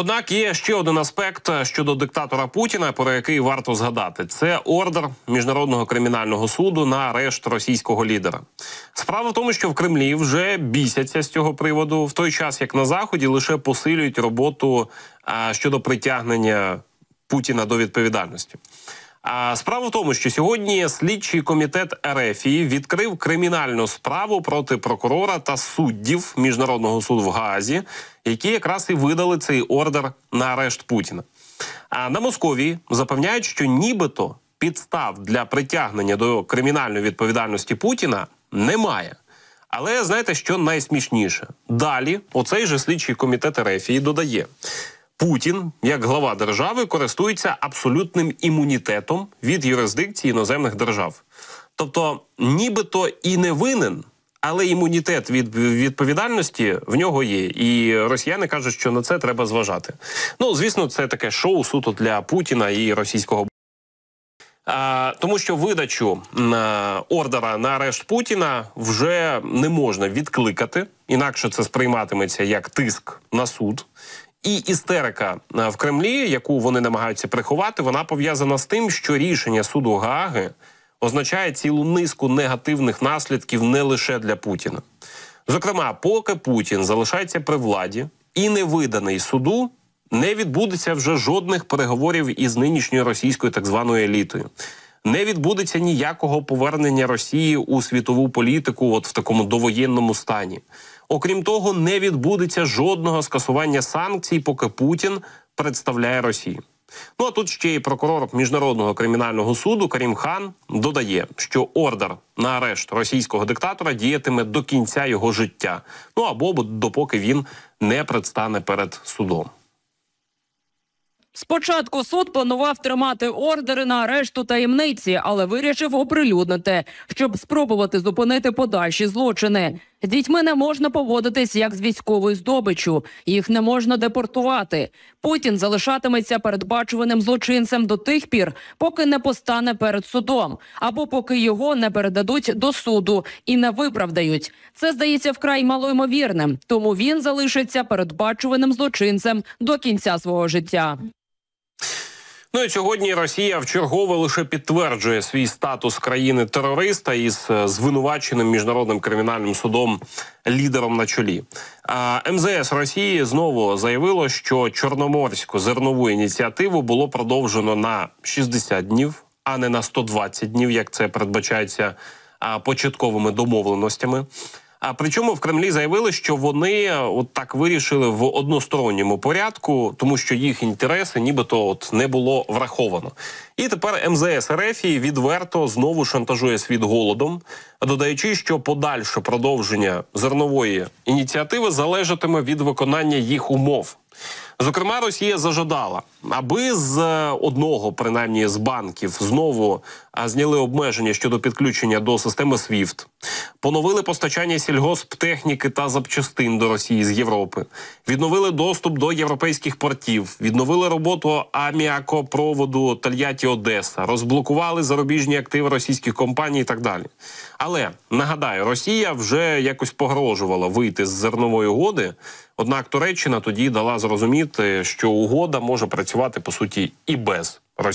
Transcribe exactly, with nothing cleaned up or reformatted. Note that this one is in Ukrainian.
Однак є ще один аспект щодо диктатора Путіна, про який варто згадати. Це ордер Міжнародного кримінального суду на арешт російського лідера. Справа в тому, що в Кремлі вже бісяться з цього приводу, в той час як на Заході лише посилюють роботу а, щодо притягнення Путіна до відповідальності. А справа в тому, що сьогодні слідчий комітет РФ відкрив кримінальну справу проти прокурора та суддів Міжнародного суду в Гаазі, які якраз і видали цей ордер на арешт Путіна. А на Московії запевняють, що нібито підстав для притягнення до кримінальної відповідальності Путіна немає. Але знаєте, що найсмішніше? Далі оцей же слідчий комітет РФ додає: Путін, як глава держави, користується абсолютним імунітетом від юрисдикції іноземних держав. Тобто, нібито і не винен, але імунітет від відповідальності в нього є. І росіяни кажуть, що на це треба зважати. Ну, звісно, це таке шоу суто для Путіна і російського. А, тому що видачу а, ордера на арешт Путіна вже не можна відкликати, інакше це сприйматиметься як тиск на суд. І істерика в Кремлі, яку вони намагаються приховати, вона пов'язана з тим, що рішення суду Гааги означає цілу низку негативних наслідків не лише для Путіна. Зокрема, поки Путін залишається при владі і не виданий суду, не відбудеться вже жодних переговорів із нинішньою російською так званою елітою. Не відбудеться ніякого повернення Росії у світову політику от в такому довоєнному стані. Окрім того, не відбудеться жодного скасування санкцій, поки Путін представляє Росію. Ну а тут ще й прокурор Міжнародного кримінального суду Карім Хан додає, що ордер на арешт російського диктатора діятиме до кінця його життя. Ну або допоки він не предстане перед судом. Спочатку суд планував тримати ордери на арешт у таємниці, але вирішив оприлюднити, щоб спробувати зупинити подальші злочини. З дітьми не можна поводитись як з військовою здобиччю, їх не можна депортувати. Путін залишатиметься передбачуваним злочинцем до тих пір, поки не постане перед судом, або поки його не передадуть до суду і не виправдають. Це здається вкрай малоймовірним, тому він залишиться передбачуваним злочинцем до кінця свого життя. Ну і сьогодні Росія вчергове лише підтверджує свій статус країни-терориста із звинуваченим Міжнародним кримінальним судом лідером на чолі. А ем зе ес Росії знову заявило, що Чорноморську зернову ініціативу було продовжено на шістдесят днів, а не на сто двадцять днів, як це передбачається а, початковими домовленостями. А причому в Кремлі заявили, що вони от так вирішили в односторонньому порядку, тому що їх інтереси нібито от не було враховано. І тепер ем зе ес ер еф відверто знову шантажує світ голодом, додаючи, що подальше продовження зернової ініціативи залежатиме від виконання їх умов. Зокрема, Росія зажадала, аби з одного, принаймні з банків, знову зняли обмеження щодо підключення до системи свіфт, поновили постачання сільгосптехніки та запчастин до Росії з Європи, відновили доступ до європейських портів, відновили роботу аміакопроводу Тольятті-Одеса, розблокували зарубіжні активи російських компаній і так далі. Але, нагадаю, Росія вже якось погрожувала вийти з зернової угоди, однак Туреччина тоді дала зрозуміти, що угода може працювати, по суті, і без